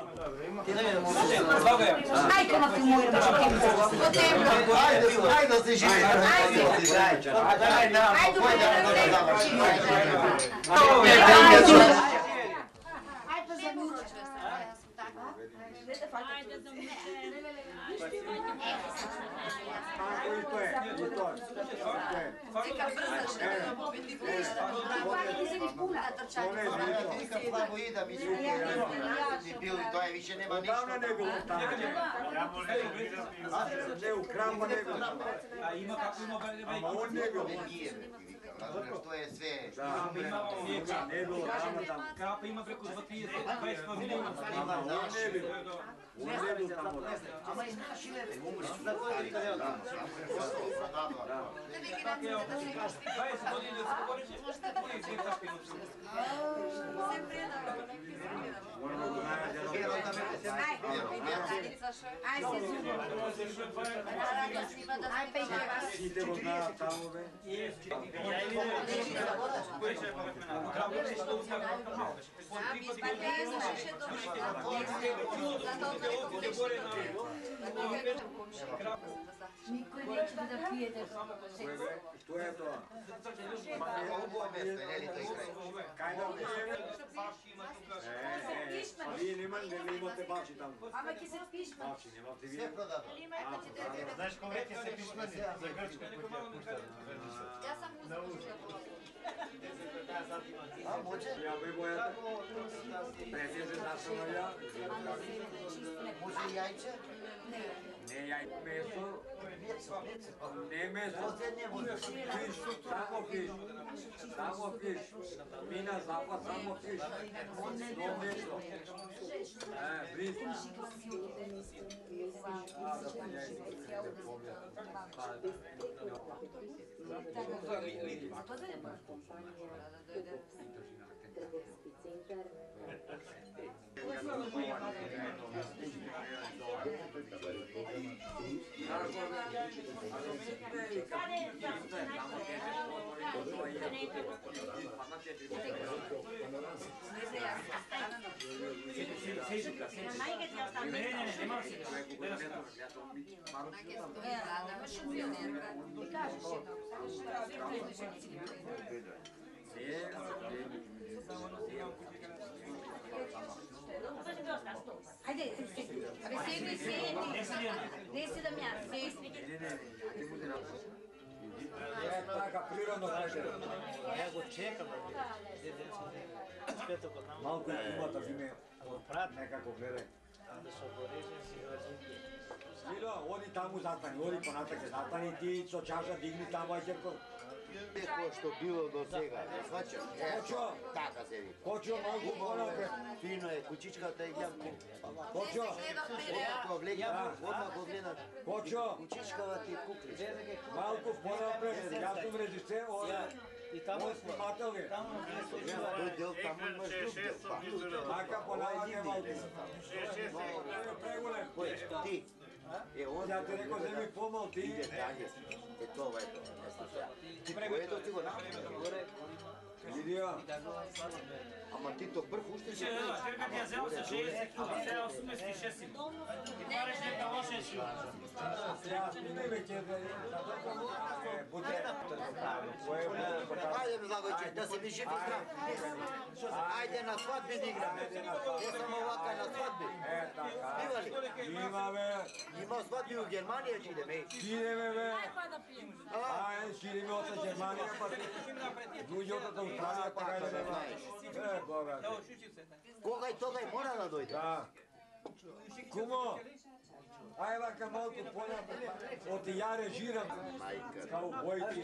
Ajde na filmu da ću ti po tempo. Ajde da se živi. Bili to je više nema ništa. Ne u krama nego. A ima kako ima A on ne bilo. To je sve. Ne bilo tamo tamo. Krapa ima preko 20 milijuna. On ne bilo. On ne bilo tamo. Ama i naši leve. Za koji nikad je odmah. 20 godina se govoriće, uvijek sve taške noću. Niko neće da pijete. Što je to? Ovo je mjesto, je li to igraj? Kaj nam je? Pa vi nemate bači tamo. Ama ki se pišma. Bači, nemate vi. Sve prodano. Znaš kolike se pišmani za Grčku puštaju? Ja sam uzela. A može? Ja bi bojate. Presježe zašto ja. Može i jajče? Ne jaj, meso. Ne meso. Fiš, samo fiš. Samo fiš. Mina zapad, samo fiš. No meso. Bris. Ajde, sedi. Desi da mja, sedi. Така природно каже. Ja go čekam da Малко има да взиме некако гледај. da se oboreže si razumije. Мило, оди таму затани, оди понатаке затани, ти со чаша дигни таму ајќерко. Neko što bilo do svega, ne shvaćaš? Kočo? Taka se vidi. Kočo, малку понапред. Fino je, kućičkата i jamku. Kočo? Odmah pogledat. Kočo? Kućičkava ti kuklić. Малку понапред. Јас сум режисер, I tamo smo, снимател е. tamo gdje smo živali. Той дел там имаш друг дел. Така понаваќе малку. Преголем. Кой? Ти? Он Ја ти рекол земи помал ти. иде далje. Това е това. Не слушай. Ти което ти го направи. Видио. Ама ти то прв уште Че, черга ти ја взел sa 60 kg, сега 86 си. И бареш нека лоше си. Јас не веќе Ajde mi Zlagović, da se mi živi zdrav. Ajde na svadbi da igramo. Ja sam ovaka na svadbi. Ima li? Има бе. Ima svadbi u Germaniji, će idem, ej. Ширеме бе. Ај, ширеме од Германија, па луѓето од Австралија па кај да нема. Бога. Koga i toga i mora da dojde. Да. Кумо. Ај вака малку понапред. Од ја режирам. Као бојти.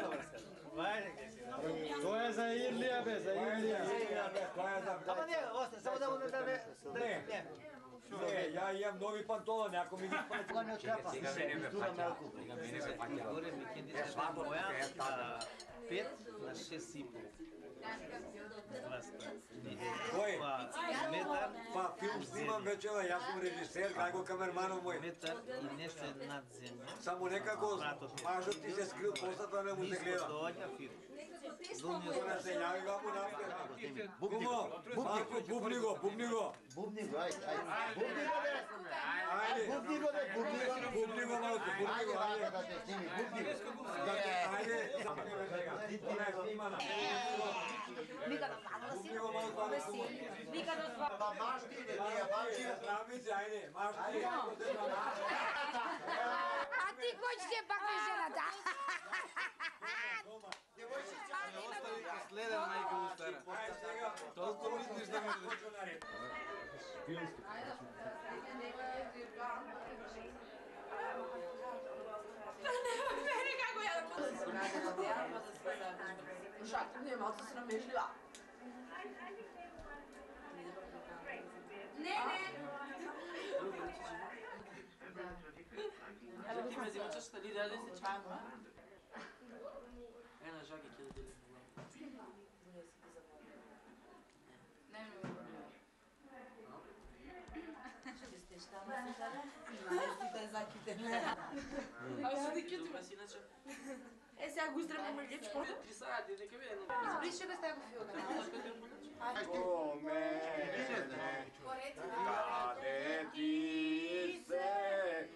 To je za Ilija, be, za Ilija. Тоа е за. Ама не, оста, само да му да не... Не. Не, ја имам нови пантолони, ако ми ги Koga ne otrapa. Сега мене ме Tura фаќа. malku. Сега мене ме фаќа. Е свадо, 5 na 6,5. Koji? Metar, Pa film snimam večera, ja sam režiser, kako kamermanom moj. metar i nešto nad zemlja. Samo nekako mažot ti se skril posata, ne mu se Nisko gleda. dođa film. Donio To ne se javi vamo napred. Kumo, Marko, bubnigo. Bubnigo, ajde. Bubnigo, Marko, bubnigo, ajde. Da te snimi, bubnigo. Ajde, Nikada vamo da si veseli. Nikada vamo. Pa maštine, nije bačio. Travice, ajde, maštine. A ti ko će se bakne žena da? Следен майка му стара. Толкова видиш да ме... Meni kako ja da podam. Žak, nema, to se namešljiva. Ne. Ela aqui, mas eu vou te ligar desse Thiago, né? Ela joga aquilo dele. Esse é a gustra pra morder de porra. Isso chega a estar com o fio, Kade ti se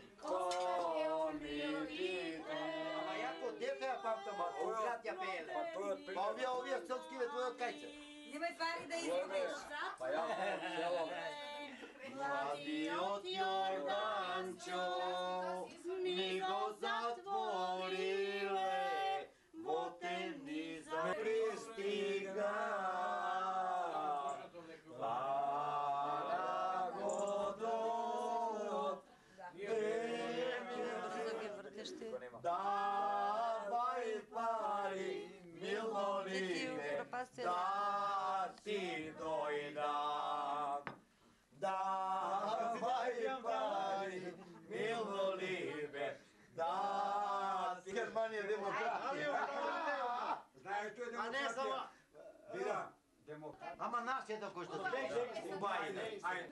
komiti. Ама jako dete ja pamtam, grad ja pele. Pa ovije srpskive tvoje od kajce. Nemoj stvari da izgubeš. Pa ja selo. Mladi od Jordančo, mi go zatvorile, votem ni za pristiga. Para godot, davaj pari, milonine, da ti dojdam. Davaj pari, milolibe, da ti... Germanija demokratija. Znaju, to je A ne demokratija. samo... Bira, demokratija. Ama naš je tako što se u bajine. Ajde.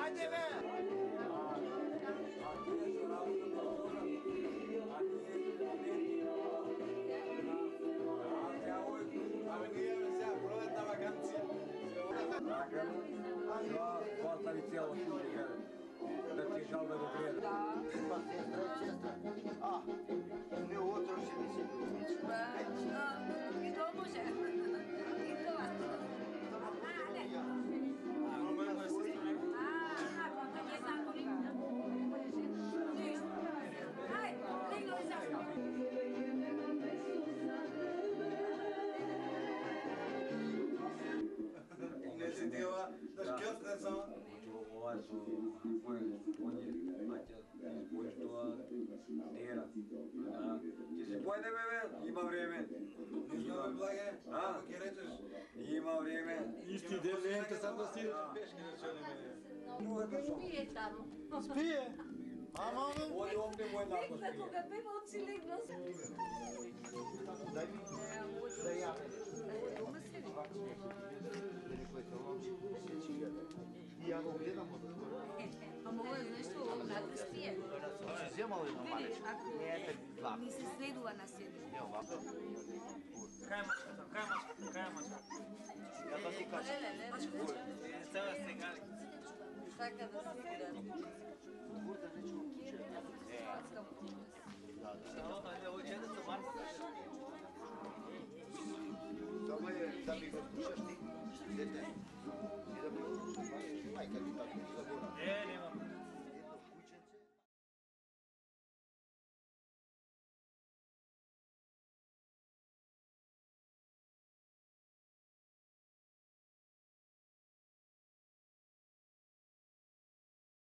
Ajde be! Ostavi cijelo služje, da ti je žalbe do greda. Pa sestra je sestra. A, ne utroši mi se. I to može. I to. A, ne. Ovaj su, on je Matija izbojštova tera. Ti si pojde bebe, ima vreme. Što blage? A? Ima vreme. Isti del lente sad da si peške na čele mene. Spije tamo. Spije? A mamo? Ovdje ovdje moj nakon Nekada spije. koga peva od cilegno se. Daj mi. Da ja. I ja go gledam od skoro. A mogo je nešto ovo nakon spije. Zema ovo jedno male. Ne, tek dva. Mi se sledува na sjedi. Ne, ovako. Kaj je mačka tam? Kaj je mačka? Kaj je mačka? Ja to ti kažem. Stava se gali. Така да се игра. Само е да ми го слушаш ти, дете. И да ми го слушаш, майка ти така, ти забора.